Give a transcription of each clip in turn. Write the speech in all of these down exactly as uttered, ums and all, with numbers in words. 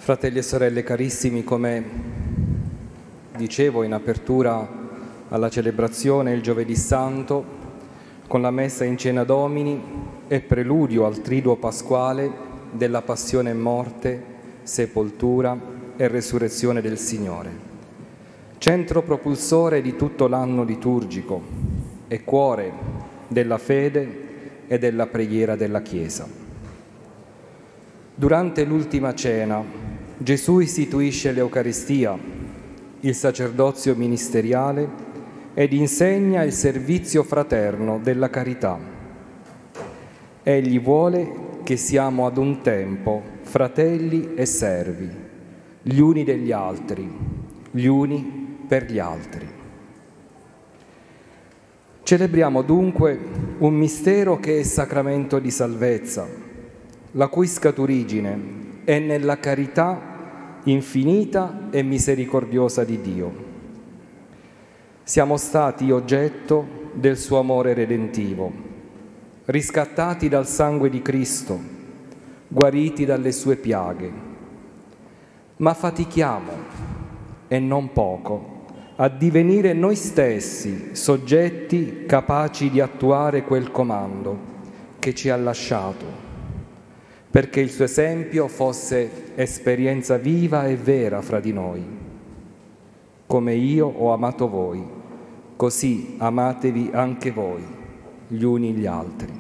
Fratelli e sorelle carissimi, come dicevo in apertura alla celebrazione il Giovedì Santo, con la messa in Cena Domini è preludio al triduo pasquale della passione e morte, sepoltura e resurrezione del Signore, centro propulsore di tutto l'anno liturgico e cuore della fede e della preghiera della Chiesa. Durante l'ultima cena Gesù istituisce l'Eucaristia, il sacerdozio ministeriale ed insegna il servizio fraterno della carità. Egli vuole che siamo ad un tempo fratelli e servi, gli uni degli altri, gli uni per gli altri. Celebriamo dunque un mistero che è sacramento di salvezza, la cui scaturigine è nella carità infinita e misericordiosa di Dio. Siamo stati oggetto del suo amore redentivo, riscattati dal sangue di Cristo, guariti dalle sue piaghe. Ma fatichiamo, e non poco, a divenire noi stessi soggetti capaci di attuare quel comando che ci ha lasciato, perché il suo esempio fosse esperienza viva e vera fra di noi. Come io ho amato voi, così amatevi anche voi, gli uni gli altri.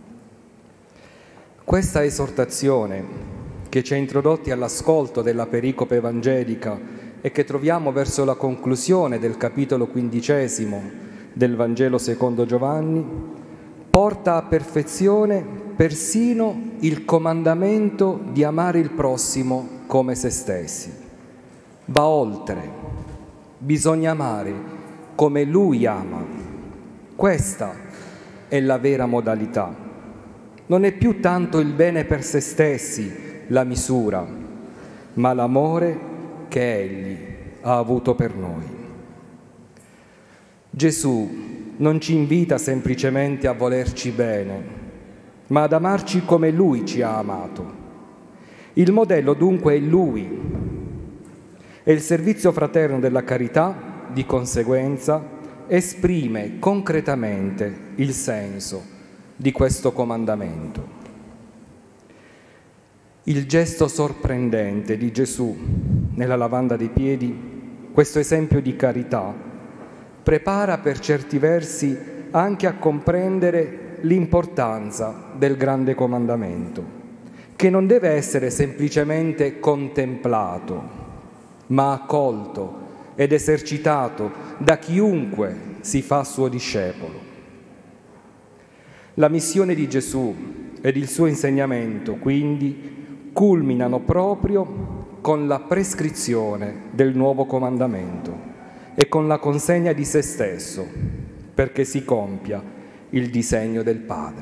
Questa esortazione, che ci ha introdotti all'ascolto della pericope evangelica e che troviamo verso la conclusione del capitolo quindicesimo del Vangelo secondo Giovanni, porta a perfezione persino il comandamento di amare il prossimo come se stessi. Va oltre, bisogna amare come Lui ama. Questa è la vera modalità. Non è più tanto il bene per se stessi la misura, ma l'amore che Egli ha avuto per noi. Gesù non ci invita semplicemente a volerci bene, ma ad amarci come Lui ci ha amato. Il modello dunque è Lui e il servizio fraterno della carità, di conseguenza, esprime concretamente il senso di questo comandamento. Il gesto sorprendente di Gesù nella lavanda dei piedi, questo esempio di carità, prepara per certi versi anche a comprendere l'importanza del grande comandamento, che non deve essere semplicemente contemplato, ma accolto ed esercitato da chiunque si fa suo discepolo. La missione di Gesù ed il suo insegnamento, quindi, culminano proprio con la prescrizione del nuovo comandamento e con la consegna di se stesso, perché si compia il disegno del Padre.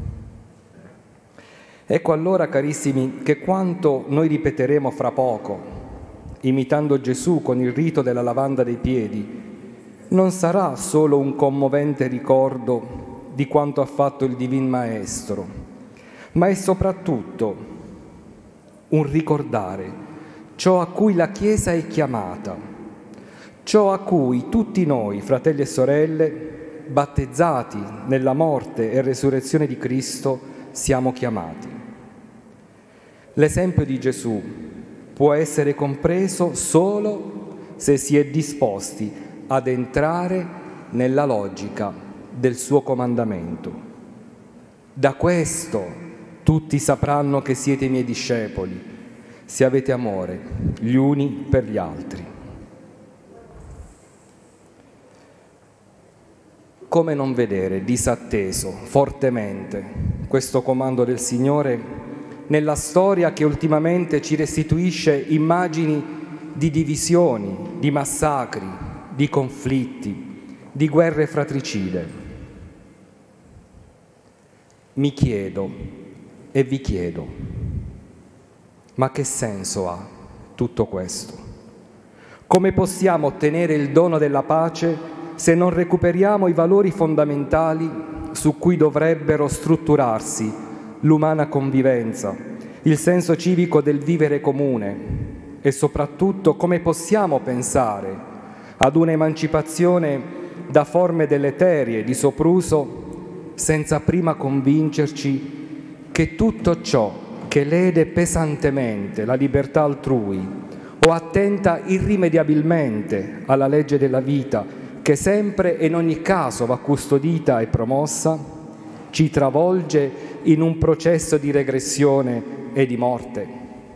Ecco allora, carissimi, che quanto noi ripeteremo fra poco, imitando Gesù con il rito della lavanda dei piedi, non sarà solo un commovente ricordo di quanto ha fatto il Divin Maestro, ma è soprattutto un ricordare ciò a cui la Chiesa è chiamata, ciò a cui tutti noi, fratelli e sorelle, battezzati nella morte e resurrezione di Cristo, siamo chiamati. L'esempio di Gesù può essere compreso solo se si è disposti ad entrare nella logica del suo comandamento. Da questo tutti sapranno che siete i miei discepoli, se avete amore gli uni per gli altri. Come non vedere disatteso fortemente questo comando del Signore nella storia che ultimamente ci restituisce immagini di divisioni, di massacri, di conflitti, di guerre fratricide? Mi chiedo e vi chiedo, ma che senso ha tutto questo? Come possiamo ottenere il dono della pace se non recuperiamo i valori fondamentali su cui dovrebbero strutturarsi l'umana convivenza, il senso civico del vivere comune e soprattutto come possiamo pensare ad un'emancipazione da forme deleterie di sopruso senza prima convincerci che tutto ciò che lede pesantemente la libertà altrui o attenta irrimediabilmente alla legge della vita, che sempre e in ogni caso va custodita e promossa, ci travolge in un processo di regressione e di morte.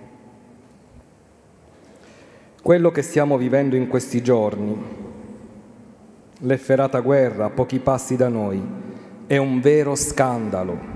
Quello che stiamo vivendo in questi giorni, l'efferata guerra a pochi passi da noi, è un vero scandalo.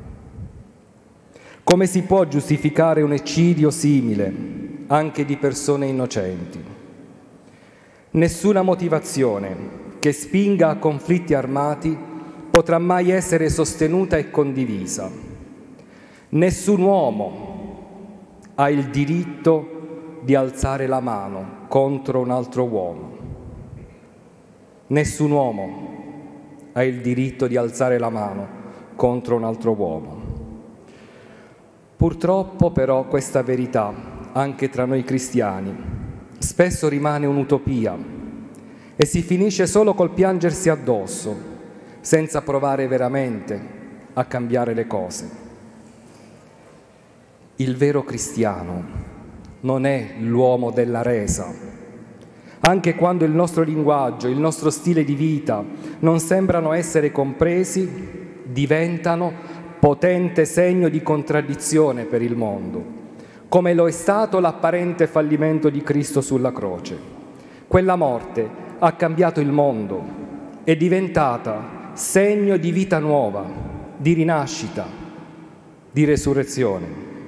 Come si può giustificare un eccidio simile, anche di persone innocenti? Nessuna motivazione che spinga a conflitti armati potrà mai essere sostenuta e condivisa. Nessun uomo ha il diritto di alzare la mano contro un altro uomo. Nessun uomo ha il diritto di alzare la mano contro un altro uomo. Purtroppo però questa verità, anche tra noi cristiani, spesso rimane un'utopia e si finisce solo col piangersi addosso, senza provare veramente a cambiare le cose. Il vero cristiano non è l'uomo della resa. Anche quando il nostro linguaggio, il nostro stile di vita non sembrano essere compresi, diventano potente segno di contraddizione per il mondo, come lo è stato l'apparente fallimento di Cristo sulla croce. Quella morte ha cambiato il mondo, è diventata segno di vita nuova, di rinascita, di resurrezione.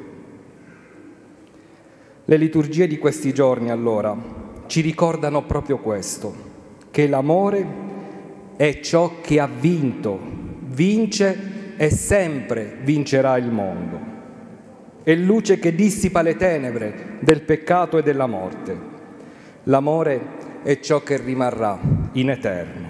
Le liturgie di questi giorni, allora, ci ricordano proprio questo, che l'amore è ciò che ha vinto, vince e sempre vincerà il mondo. È luce che dissipa le tenebre del peccato e della morte. L'amore è ciò che rimarrà in eterno.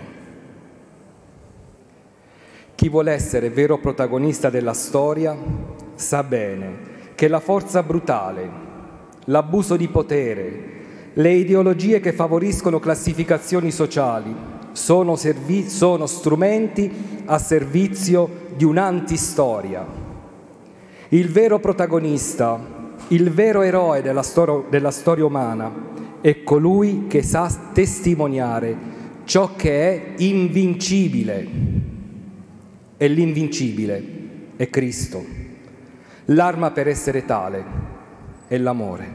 Chi vuole essere vero protagonista della storia sa bene che la forza brutale, l'abuso di potere, le ideologie che favoriscono classificazioni sociali sono, servi- sono strumenti a servizio di un'antistoria. Il vero protagonista, il vero eroe della, stor- della storia umana è colui che sa testimoniare ciò che è invincibile. E l'invincibile è Cristo. L'arma per essere tale è l'amore.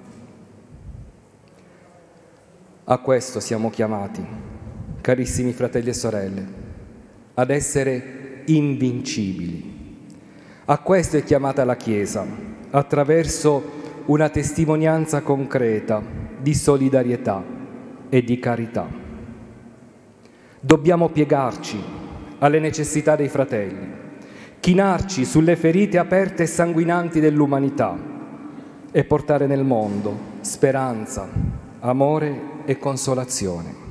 A questo siamo chiamati, carissimi fratelli e sorelle, ad essere invincibili. A questo è chiamata la Chiesa, attraverso una testimonianza concreta di solidarietà e di carità. Dobbiamo piegarci alle necessità dei fratelli, chinarci sulle ferite aperte e sanguinanti dell'umanità e portare nel mondo speranza, amore e consolazione.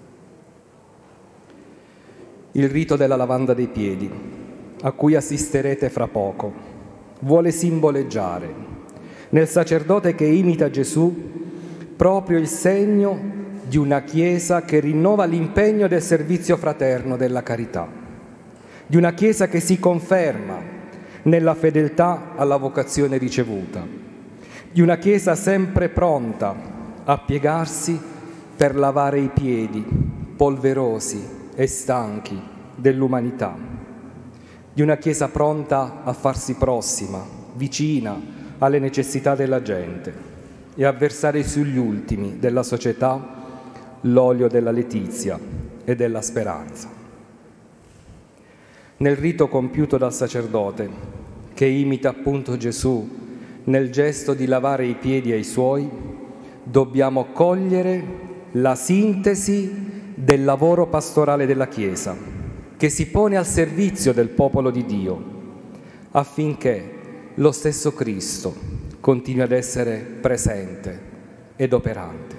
Il rito della lavanda dei piedi, a cui assisterete fra poco, vuole simboleggiare nel sacerdote che imita Gesù proprio il segno di una Chiesa che rinnova l'impegno del servizio fraterno della carità, di una Chiesa che si conferma nella fedeltà alla vocazione ricevuta, di una Chiesa sempre pronta a piegarsi per lavare i piedi polverosi e stanchi dell'umanità, di una Chiesa pronta a farsi prossima, vicina alle necessità della gente e a versare sugli ultimi della società l'olio della letizia e della speranza. Nel rito compiuto dal sacerdote, che imita appunto Gesù nel gesto di lavare i piedi ai suoi, dobbiamo cogliere la sintesi del lavoro pastorale della Chiesa, che si pone al servizio del popolo di Dio, affinché lo stesso Cristo continui ad essere presente ed operante.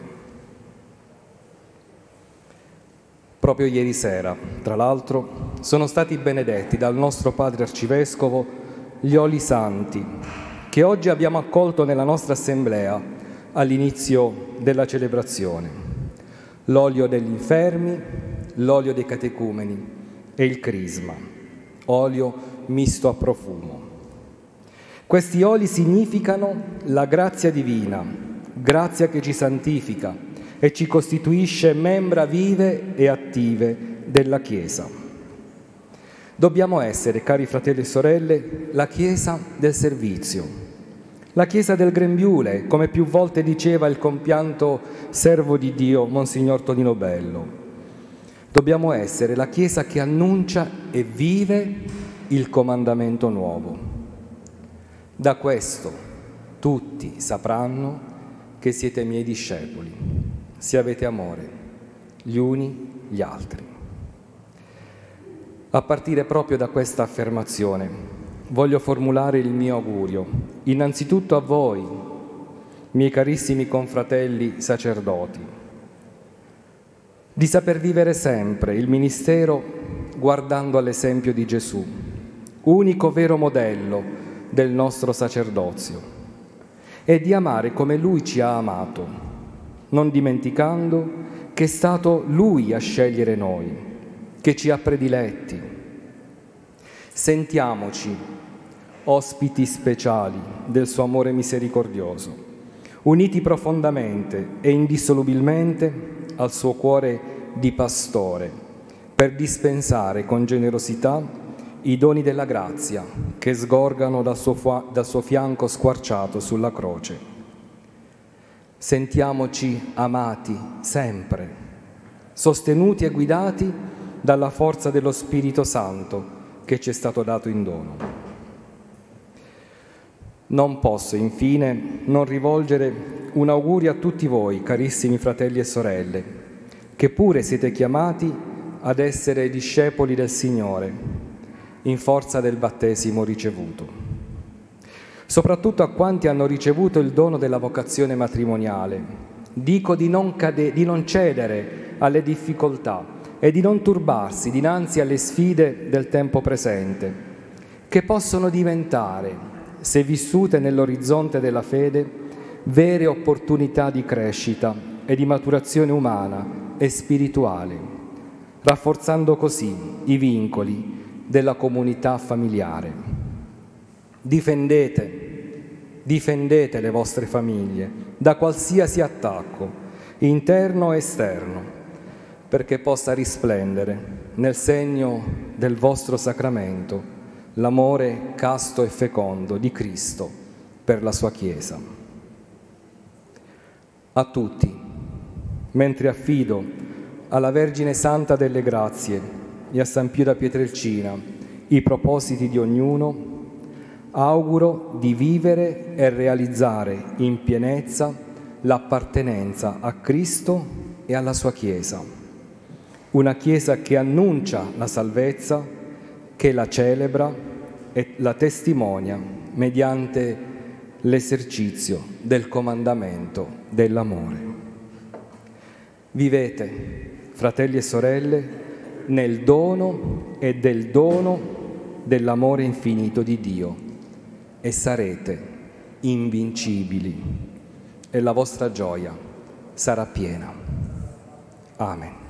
Proprio ieri sera, tra l'altro, sono stati benedetti dal nostro Padre Arcivescovo gli oli santi che oggi abbiamo accolto nella nostra assemblea all'inizio della celebrazione: l'olio degli infermi, l'olio dei catecumeni e il crisma, olio misto a profumo. Questi oli significano la grazia divina, grazia che ci santifica e ci costituisce membra vive e attive della Chiesa. Dobbiamo essere, cari fratelli e sorelle, la Chiesa del servizio, la Chiesa del grembiule, come più volte diceva il compianto servo di Dio, Monsignor Tonino Bello. Dobbiamo essere la Chiesa che annuncia e vive il comandamento nuovo. Da questo tutti sapranno che siete miei discepoli, se avete amore gli uni gli altri. A partire proprio da questa affermazione voglio formulare il mio augurio, innanzitutto a voi, miei carissimi confratelli sacerdoti, di saper vivere sempre il ministero guardando all'esempio di Gesù, unico vero modello del nostro sacerdozio, e di amare come Lui ci ha amato, non dimenticando che è stato Lui a scegliere noi, che ci ha prediletti. Sentiamoci ospiti speciali del suo amore misericordioso, uniti profondamente e indissolubilmente al suo cuore di pastore, per dispensare con generosità i doni della grazia che sgorgano dal suo, fu- dal suo fianco squarciato sulla croce. Sentiamoci amati sempre, sostenuti e guidati dalla forza dello Spirito Santo che ci è stato dato in dono. Non posso, infine, non rivolgere un augurio a tutti voi, carissimi fratelli e sorelle, che pure siete chiamati ad essere discepoli del Signore, in forza del battesimo ricevuto. Soprattutto a quanti hanno ricevuto il dono della vocazione matrimoniale, dico di non, cade- di non cedere alle difficoltà e di non turbarsi dinanzi alle sfide del tempo presente, che possono diventare, se vissute nell'orizzonte della fede, vere opportunità di crescita e di maturazione umana e spirituale, rafforzando così i vincoli della comunità familiare. Difendete, difendete le vostre famiglie da qualsiasi attacco, interno e esterno, perché possa risplendere nel segno del vostro sacramento l'amore casto e fecondo di Cristo per la sua Chiesa. A tutti, mentre affido alla Vergine Santa delle Grazie e a San Pio da Pietrelcina i propositi di ognuno, auguro di vivere e realizzare in pienezza l'appartenenza a Cristo e alla sua Chiesa, una Chiesa che annuncia la salvezza, che la celebra e la testimonia mediante l'esercizio del comandamento dell'amore. Vivete, fratelli e sorelle, nel dono e del dono dell'amore infinito di Dio, e sarete invincibili e la vostra gioia sarà piena. Amen.